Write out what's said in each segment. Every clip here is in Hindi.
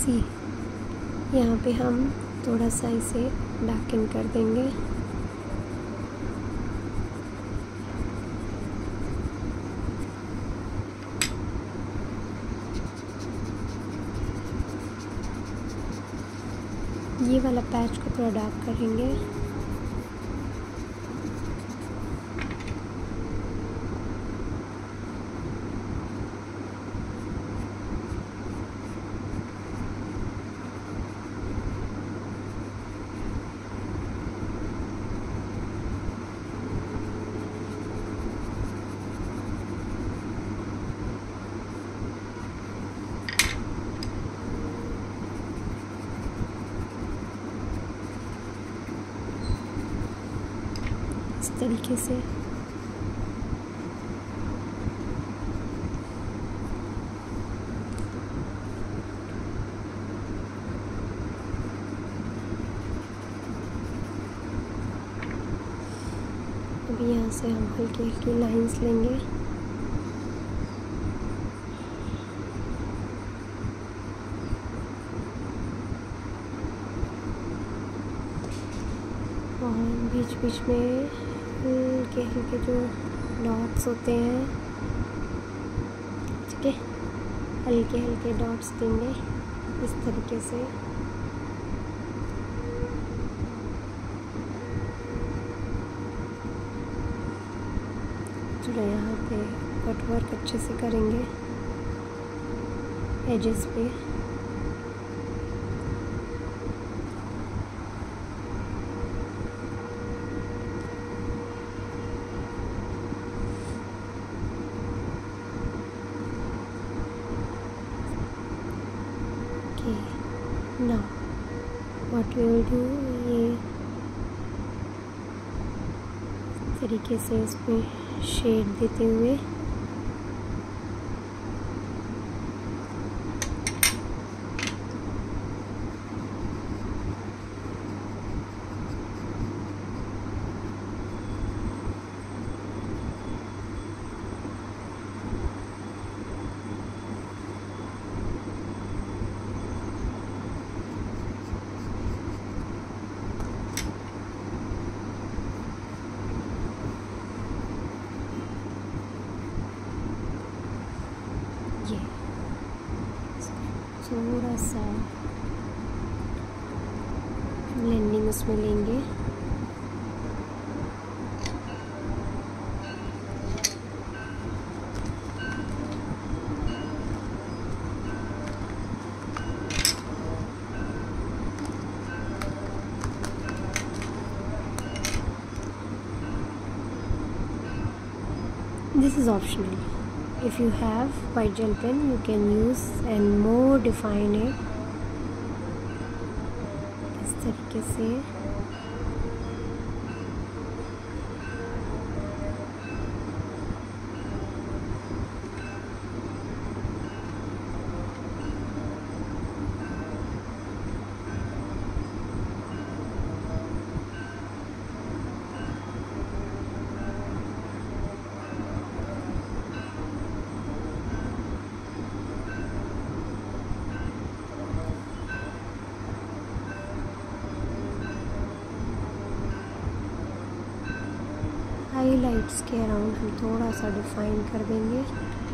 सी यहाँ पे हम थोड़ा सा इसे बैक इन कर देंगे। ये वाला पैच को थोड़ा डार्क करेंगे। इस तरीके से अभी यहाँ से हम हल्की हल्की लाइंस लेंगे। और बीच बीच में हल्के हल्के जो डॉट्स होते हैं, ठीक है, हल्के हल्के डॉट्स देंगे इस तरीके से। चलो यहाँ पे कट वर्क अच्छे से करेंगे एजेस पे। Now what we will do, ये तरीके से इसमें शेड देते हुए ये थोड़ा सा ब्लेंडिंग उसमें लेंगे। This is optional. If you have white gel pen, you can use and more define it इस तरीके से। हाईलाइट्स के अराउंड हम थोड़ा सा डिफाइन कर देंगे।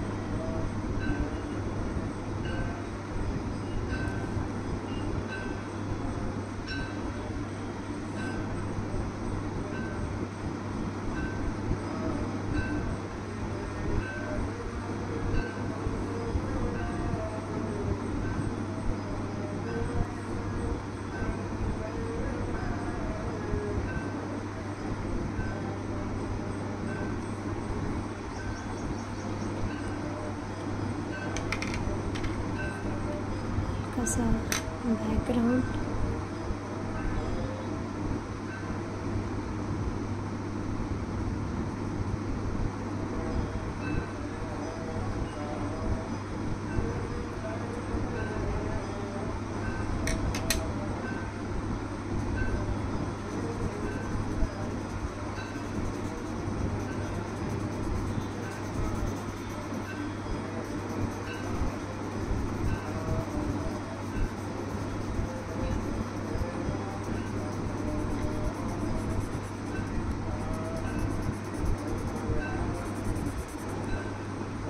सा बैकग्राउंड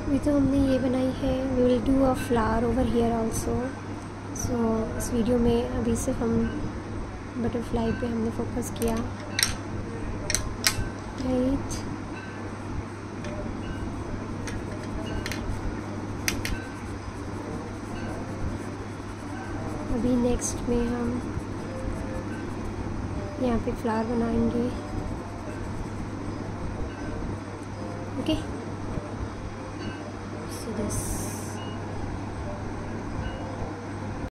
अभी तो हमने ये बनाई है. We will do a flower over here also. So इस वीडियो में अभी सिर्फ हम बटरफ्लाई पे हमने फोकस किया. राइट. अभी नेक्स्ट में हम यहाँ पे फ्लावर बनाएंगे. ओके.